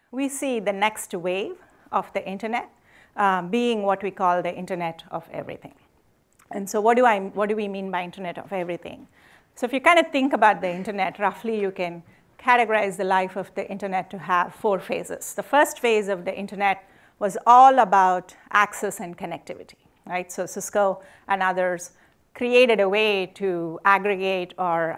we see the next wave of the internet being what we call the Internet of Everything. And so what do we mean by Internet of Everything? So if you kind of think about the internet, roughly you can categorize the life of the internet to have 4 phases. The first phase of the internet was all about access and connectivity, right? So Cisco and others created a way to aggregate or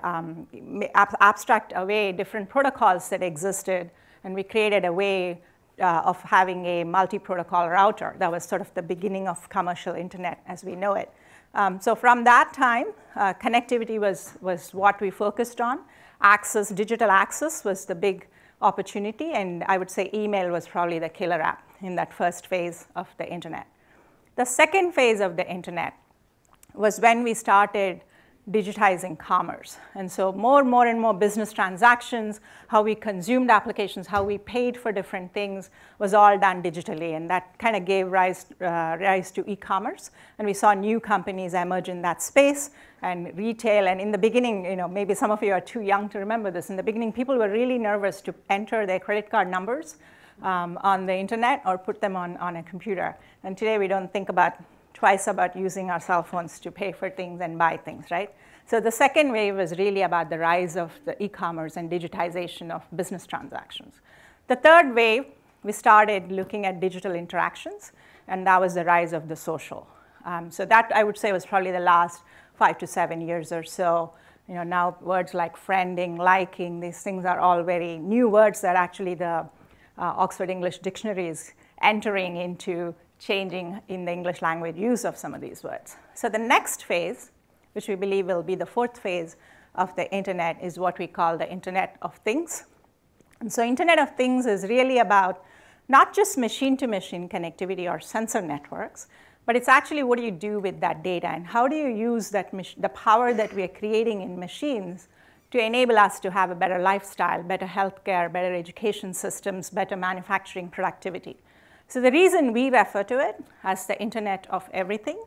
abstract away different protocols that existed, and we created a way of having a multi-protocol router. That was sort of the beginning of commercial internet as we know it. So from that time, connectivity was what we focused on. Access, digital access was the big opportunity, and I would say email was probably the killer app in that first phase of the internet. The second phase of the internet was when we started digitizing commerce. And so more and more business transactions, how we consumed applications, how we paid for different things was all done digitally. And that kind of gave rise to e-commerce. And we saw new companies emerge in that space and retail. And in the beginning, maybe some of you are too young to remember this. In the beginning, people were really nervous to enter their credit card numbers on the internet or put them on a computer. And today, we don't think twice about using our cell phones to pay for things and buy things, right? So the second wave was really about the rise of the e-commerce and digitization of business transactions. The third wave, we started looking at digital interactions, and that was the rise of the social. So that, I would say, was probably the last 5 to 7 years or so. Now words like friending, liking, these things are all very new words that actually the Oxford English Dictionary is entering into changing in the English language use of some of these words. So the next phase, which we believe will be the 4th phase of the internet, is what we call the Internet of Things. And so Internet of Things is really about not just machine-to-machine connectivity or sensor networks, but it's actually what do you do with that data, and how do you use the power that we are creating in machines to enable us to have a better lifestyle, better healthcare, better education systems, better manufacturing productivity. So the reason we refer to it as the Internet of Everything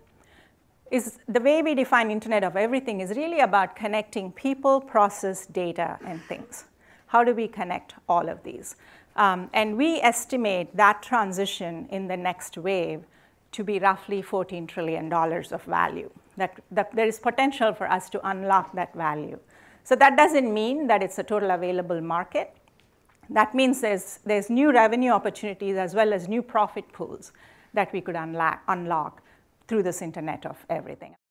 is the way we define Internet of Everything is really about connecting people, process, data, and things. How do we connect all of these? And we estimate that transition in the next wave to be roughly $14 trillion of value. That there is potential for us to unlock that value. So that doesn't mean that it's a total available market. That means there's new revenue opportunities as well as new profit pools that we could unlock through this Internet of Everything.